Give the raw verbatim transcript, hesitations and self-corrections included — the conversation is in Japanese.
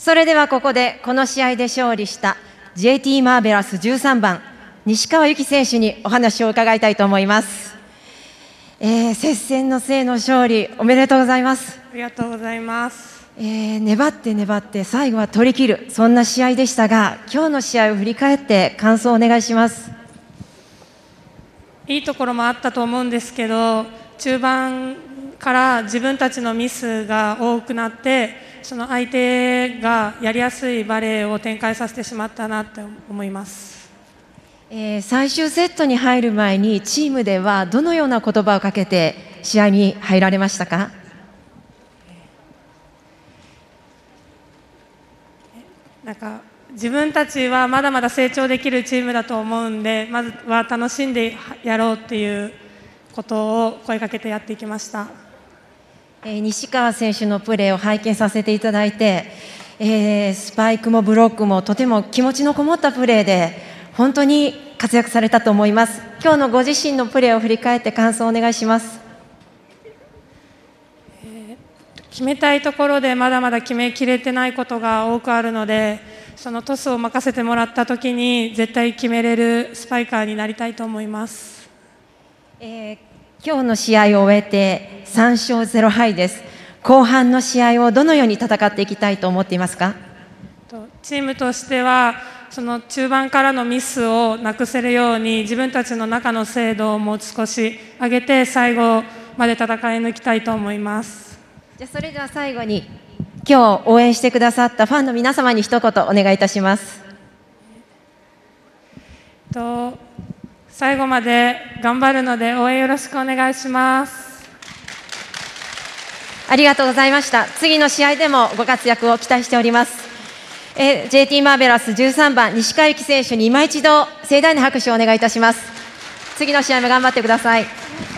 それではここでこの試合で勝利した ジェーティー マーベラスじゅうさんばん西川由紀選手にお話を伺いたいと思います。えー、接戦の末の勝利おめでとうございます。 ありがとうございます。 えー、粘って粘って最後は取り切る、そんな試合でしたが、今日の試合を振り返って感想をお願いします。 いいところもあったと思うんですけど、中盤から自分たちのミスが多くなって、その相手がやりやすいバレーを展開させてしまったなって思います。 えー、最終セットに入る前にチームではどのような言葉をかけて試合に入られましたか？ なんか自分たちはまだまだ成長できるチームだと思うんで、まずは楽しんでやろうっていうことを声かけてやっていきました。 えー、西川選手のプレーを拝見させていただいて、えー、スパイクもブロックもとても気持ちのこもったプレーで本当に活躍されたと思います。今日のご自身のプレーを振り返って感想をお願いします。 えー、決めたいところでまだまだ決めきれてないことが多くあるので、そのトスを任せてもらったときに絶対決めれるスパイカーになりたいと思います。 えー今日の試合を終えてさん勝ゼロ敗です。後半の試合をどのように戦っていきたいと思っていますか？ チームとしてはその中盤からのミスをなくせるように自分たちの中の精度をもう少し上げて最後まで戦い抜きたいと思います。 じゃあそれでは最後に今日応援してくださったファンの皆様に一言お願いいたします。 と最後まで頑張るので応援よろしくお願いします。 ありがとうございました。次の試合でもご活躍を期待しております。え ジェーティー マーベラスじゅうさんばん西川由紀選手に今一度盛大な拍手をお願いいたします。次の試合も頑張ってください。